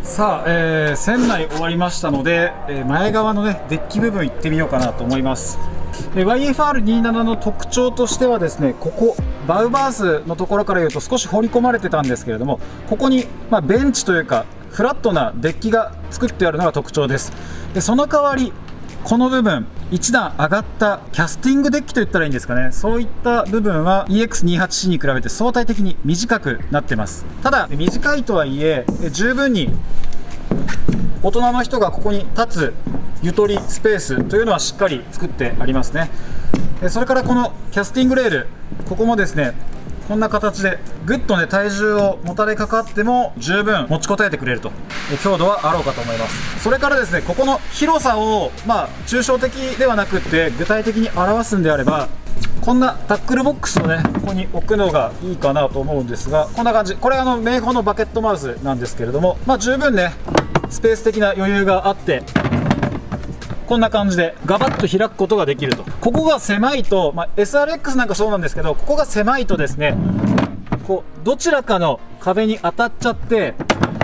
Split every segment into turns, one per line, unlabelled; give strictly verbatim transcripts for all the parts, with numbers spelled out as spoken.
さあ、えー、船内終わりましたので、えー、前側のねデッキ部分行ってみようかなと思います。えー、ワイエフアールにじゅうなな の特徴としてはですね、ここバウバースのところから言うと少し掘り込まれてたんですけれども、ここに、まあ、ベンチというかフラットなデッキが作ってあるのが特徴です。でその代わりこの部分一段上がったキャスティングデッキといったらいいんですかね、そういった部分は イーエックスにじゅうはちシー に比べて相対的に短くなってます。ただ短いとはいえ十分に大人の人がここに立つゆとりスペースというのはしっかり作ってありますね。それからこのキャスティングレール、ここもですねこんな形でぐっとね体重をもたれかかっても十分持ちこたえてくれると強度はあろうかと思います。それからですね、ここの広さをまあ抽象的ではなくって具体的に表すんであれば、こんなタックルボックスをねここに置くのがいいかなと思うんですが、こんな感じ、これあの名宝のバケットマウスなんですけれども、まあ十分ねスペース的な余裕があって、こんな感じでガバッと開くことができると。ここが狭いと、まあ、エスアールエックス なんかそうなんですけど、ここが狭いとですね、こうどちらかの壁に当たっちゃって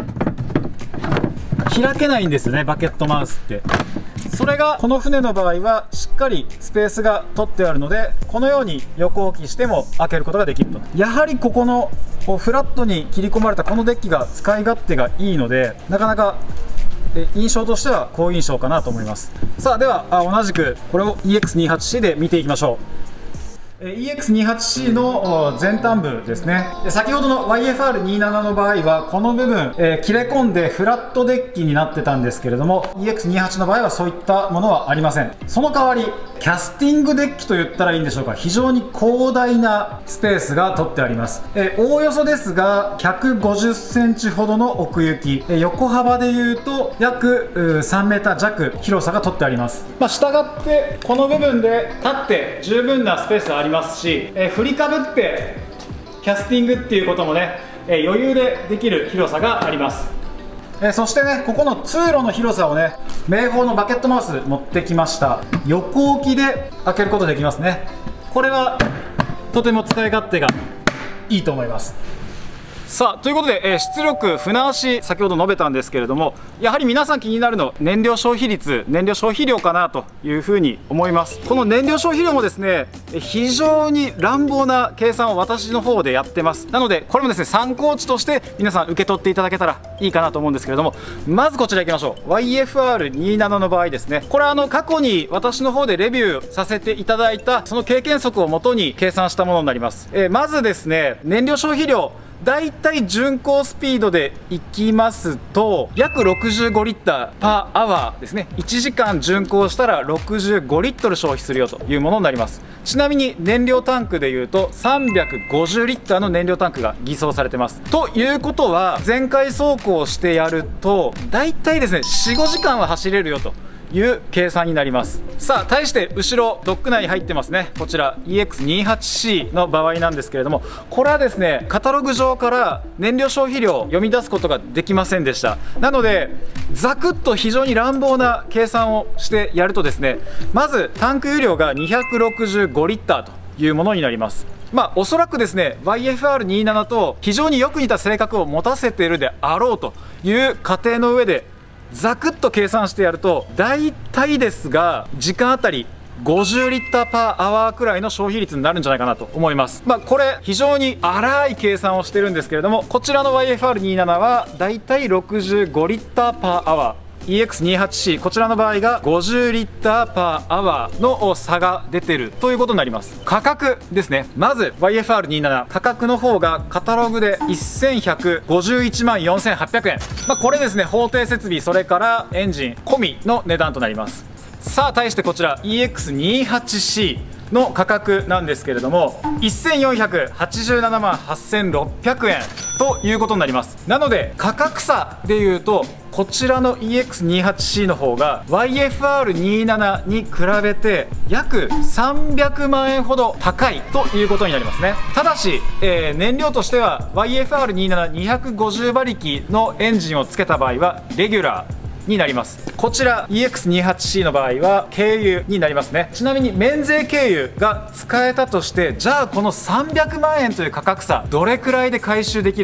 開けないんですよね、バケットマウスって。それがこの船の場合はしっかりスペースが取ってあるので、このように横置きしても開けることができると。やはりここのこうフラットに切り込まれたこのデッキが使い勝手がいいので、なかなか印象としては好印象かなと思います。さあではあ同じくこれを イーエックスにじゅうはちシー で見ていきましょう。イーエックスにじゅうはちシー の前端部ですね。先ほどの ワイエフアールにじゅうなな の場合はこの部分、えー、切れ込んでフラットデッキになってたんですけれども、 イーエックスにじゅうはち の場合はそういったものはありません。その代わりキャスティングデッキと言ったらいいんでしょうか、非常に広大なスペースが取ってあります。えー、おおよそですがひゃくごじゅっセンチほどの奥行き、えー、横幅でいうと約さんメーター弱広さが取ってあります。まあ、したがってこの部分で立って十分なスペースがありますし、えー、振りかぶってキャスティングっていうこともね、えー、余裕でできる広さがあります。えー、そしてねここの通路の広さをね名宝のバケットマウス持ってきました。横置きで開けることできますね。これはとても使い勝手がいいと思います。さあということで、えー、出力船足先ほど述べたんですけれども、やはり皆さん気になるの燃料消費率、燃料消費量かなというふうに思います。この燃料消費量もですね非常に乱暴な計算を私の方でやってます。なのでこれもですね参考値として皆さん受け取っていただけたらいいかなと思うんですけれども、まずこちらいきましょう。 ワイエフアールにじゅうなな の場合ですね、これはあの過去に私の方でレビューさせていただいたその経験則をもとに計算したものになります。えー、まずですね燃料消費量だいたい巡航スピードでいきますと約ろくじゅうごリッターパーアワーですね。いちじかん巡航したらろくじゅうごリットル消費するよというものになります。ちなみに燃料タンクでいうとさんびゃくごじゅうリッターの燃料タンクが偽装されてます。ということは全開走行してやるとだいたいですね よんごじかんは走れるよという計算になります。さあ対して後ろドック内に入ってますね、こちら イーエックスにじゅうはちシー の場合なんですけれども、これはですねカタログ上から燃料消費量を読み出すことができませんでした。なのでざくっと非常に乱暴な計算をしてやるとですね、まずタンク油量がにひゃくろくじゅうごリッターというものになります。まあおそらくですね ワイエフアールにじゅうなな と非常によく似た性格を持たせているであろうという仮定の上でざくっと計算してやると大体ですが時間あたりごじゅうリッターパーアワーくらいの消費率になるんじゃないかなと思います。まあこれ非常に荒い計算をしてるんですけれども、こちらの ワイエフアールにじゅうなな はだいたいろくじゅうごリッターパーアワー、イーエックスにじゅうはちシー こちらの場合がごじゅうリッターパーアワーの差が出てるということになります。価格ですね、まず ワイエフアールにじゅうなな 価格の方がカタログでせんひゃくごじゅういちまんよんせんはっぴゃくえん、まあ、これですね法定設備それからエンジン込みの値段となります。さあ対してこちら イーエックスにじゅうはちシー の価格なんですけれどもせんよんひゃくはちじゅうななまんはっせんろっぴゃくえんということになります。なので価格差でいうとこちらの イーエックスにじゅうはちシー の方が ワイエフアールにじゅうなな に比べて約さんびゃくまんえんほど高いということになりますね。ただし、えー、燃料としては ワイエフアールにじゅうななにひゃくごじゅうばりきのエンジンをつけた場合はレギュラーになります。こちら イーエックスにじゅうはちシー の場合は軽油になりますね。ちなみに免税軽油が使えたとして、じゃあこのさんびゃくまんえんという価格差どれくらいで回収できるか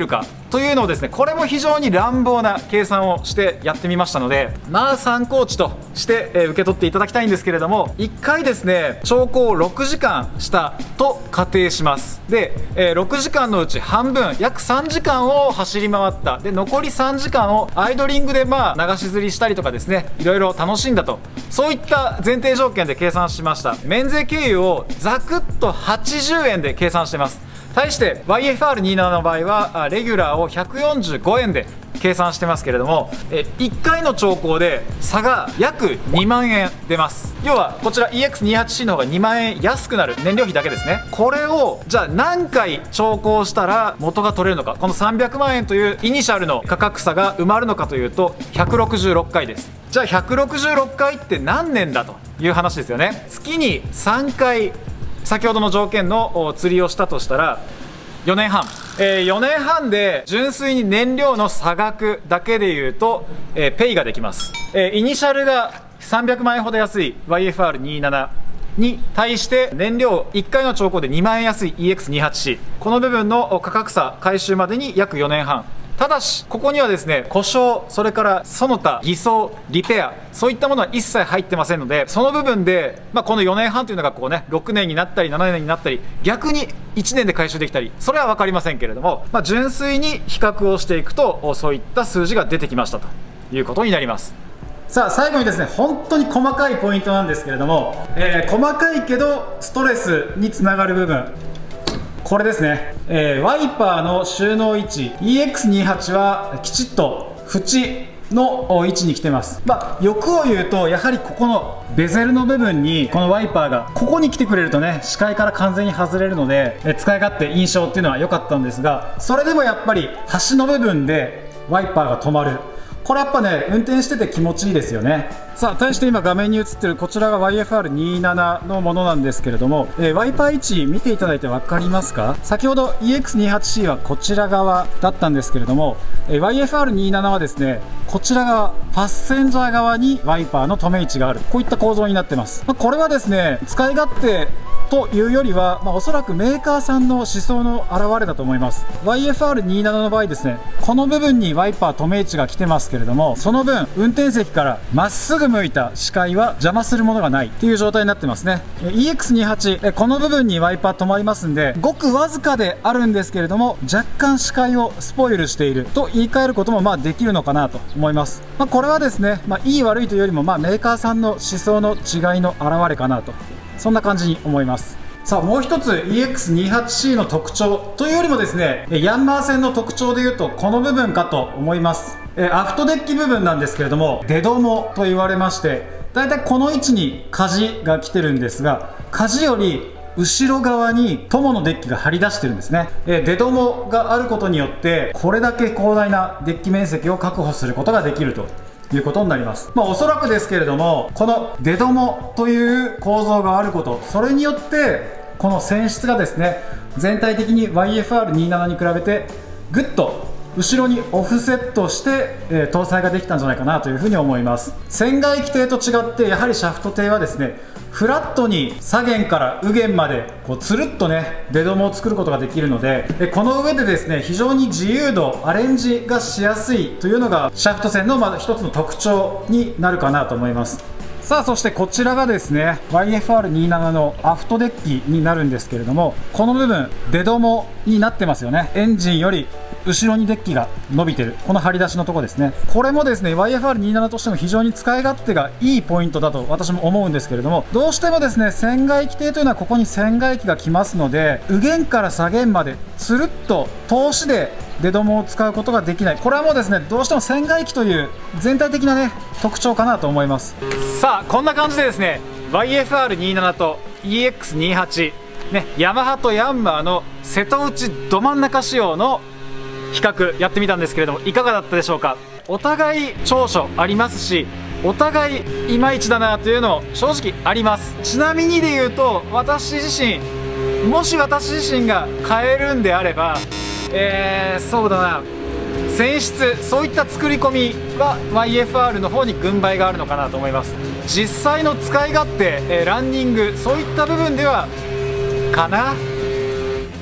というのをですね、これも非常に乱暴な計算をしてやってみましたので、まあ参考値として、えー、受け取っていただきたいんですけれども、いっかいですね長考をろくじかんしたと仮定します。で、えー、ろくじかんのうち半分約さんじかんを走り回った。で残りさんじかんをアイドリングでまあ流し釣りしたりとかですね、いろいろ楽しんだと、そういった前提条件で計算しました。免税経由をざくっとはちじゅうえんで計算してます。対して ワイエフアールにじゅうなな の場合はレギュラーをひゃくよんじゅうごえんで計算してますけれども、えいっかいの長考で差が約にまんえん出ます。要はこちら イーエックスにじゅうはちシー の方がにまんえん安くなる、燃料費だけですね。これをじゃあ何回長考したら元が取れるのか、このさんびゃくまんえんというイニシャルの価格差が埋まるのかというとひゃくろくじゅうろっかいです。じゃあひゃくろくじゅうろっかいって何年だという話ですよね。月にさんかい先ほどの条件の釣りをしたとしたらよねんはん、えー、よねんはんで純粋に燃料の差額だけでいうと、えー、ペイができます、えー、イニシャルがさんびゃくまんえんほど安い ワイエフアールにじゅうなな に対して燃料いっかいの長考でにまんえん安い イーエックスにじゅうはちシー、 この部分の価格差回収までに約よねんはん。ただしここにはですね故障、それからその他偽装、リペア、そういったものは一切入ってませんので、その部分で、まあ、このよねんはんというのがこうねろくねんになったりななねんになったり、逆にいちねんで回収できたり、それは分かりませんけれども、まあ、純粋に比較をしていくとそういった数字が出てきましたということになります。さあ最後にですね、本当に細かいポイントなんですけれども、えー、細かいけどストレスにつながる部分、これですね、えー、ワイパーの収納位置 イーエックスにじゅうはち はきちっと縁の位置に来てます。まあ、欲を言うとやはりここのベゼルの部分にこのワイパーがここに来てくれるとね、視界から完全に外れるので、え使い勝手印象っていうのは良かったんですが、それでもやっぱり端の部分でワイパーが止まる、これやっぱね運転してて気持ちいいですよね。さあ対して今画面に映ってるこちらが ワイエフアールにじゅうなな のものなんですけれども、えー、ワイパー位置見ていただいて分かりますか？先ほど イーエックスにじゅうはちシー はこちら側だったんですけれども、えー、ワイエフアールにじゅうなな はですねこちら側、パッセンジャー側にワイパーの止め位置がある、こういった構造になってます。まあ、これはですね使い勝手というよりは、まあ、おそらくメーカーさんの思想の表れだと思います。 ワイエフアールにじゅうなな の場合ですね、この部分にワイパー止め位置が来てますけれども、その分運転席からまっすぐ向いた視界は邪魔するものがないっていう状態になってますね。 イーエックスにじゅうはち この部分にワイパー止まりますんで、ごくわずかであるんですけれども若干視界をスポイルしていると言い換えることもまあできるのかなと思います。まあ、これはですね、まあ、いい悪いというよりもまあメーカーさんの思想の違いの表れかなと、そんな感じに思います。さあもう一つ イーエックスにじゅうはちシー の特徴というよりもですね、ヤンマー線の特徴でいうとこの部分かと思います。えアフトデッキ部分なんですけれども、出どもと言われまして、だいたいこの位置に舵が来てるんですが、舵より後ろ側に友のデッキが張り出してるんですね。え出どもがあることによってこれだけ広大なデッキ面積を確保することができるということになります。まあ、おそらくですけれども、この出どもという構造があること、それによってこの線質がですね全体的に ワイエフアールにじゅうなな に比べてぐっと後ろにオフセットして、えー、搭載ができたんじゃないかなというふうに思います。船外機艇と違ってやはりシャフト艇はですねフラットに左舷から右舷までこうつるっとね出どもを作ることができるので、でこの上でですね非常に自由度アレンジがしやすいというのがシャフト船のまず一つの特徴になるかなと思います。さあそしてこちらがですね ワイエフアールにじゅうなな のアフトデッキになるんですけれども、この部分出どもになってますよね。エンジンより後ろにデッキが伸びてるこの張り出しのとこですね。これもですね ワイエフアールにじゅうなな としても非常に使い勝手がいいポイントだと私も思うんですけれども、どうしてもですね船外機艇というのはここに船外機が来ますので、右舷から左舷までつるっと通しで出どもを使うことができない、これはもうですねどうしても船外機という全体的なね特徴かなと思います。さあこんな感じでですね ワイエフアールにじゅうなな と イーエックスにじゅうはち、ね、ヤマハとヤンマーの瀬戸内ど真ん中仕様の比較やってみたんですけれども、いかがだったでしょうか。お互い長所ありますし、お互いいまいちだなというの正直あります。ちなみにで言うと私自身、もし私自身が買えるんであれば、えー、そうだな、泉質そういった作り込みは ワイエフアール の方に軍配があるのかなと思います。実際の使い勝手、えー、ランニングそういった部分ではかな。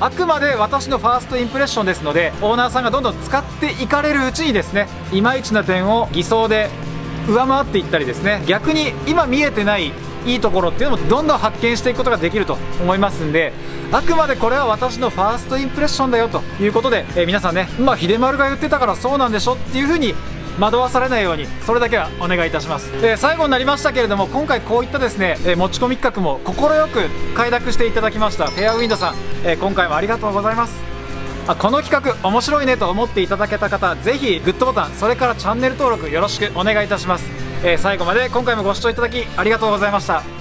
あくまで私のファーストインプレッションですので、オーナーさんがどんどん使っていかれるうちにですね、いまいちな点を偽装で上回っていったりですね、逆に今見えてないいいところっていうのもどんどん発見していくことができると思いますんで、あくまでこれは私のファーストインプレッションだよということで、えー、皆さんね、まあ秀丸が言ってたからそうなんでしょっていう風に惑わされないように、それだけはお願いいたします。で、最後になりましたけれども、今回こういったですね、えー、持ち込み企画も快く快諾していただきましたフェアウィンドさん、えー、今回もありがとうございます。あ、この企画面白いねと思っていただけた方、ぜひグッドボタン、それからチャンネル登録よろしくお願いいたします。えー、最後まで今回もご視聴いただきありがとうございました。